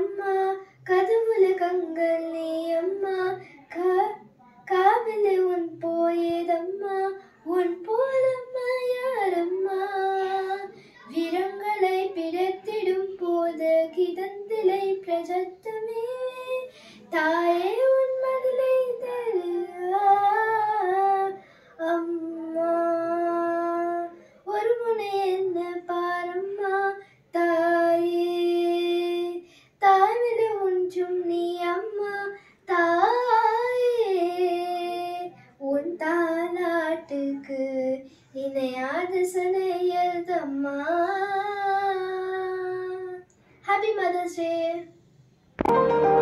அம்மா கதவுல கங்கள் நீ அம்மா காவிலே உன் போயேதம்மா உன் போலம்மா யாரம்மா வீரங்களை பிடித்திடும் போது கிதந்திலை பிரஜத்தமே தாயே உன் மதிலை தரு அம்மா ஒரு முனை என்ன பாரம்மா தாயே தாய்மில ஒன்றும் நீ அம்மா தாயே உன் தாலாட்டுக்கு இணையாத சனையதம்மா. Happy Mother's Day.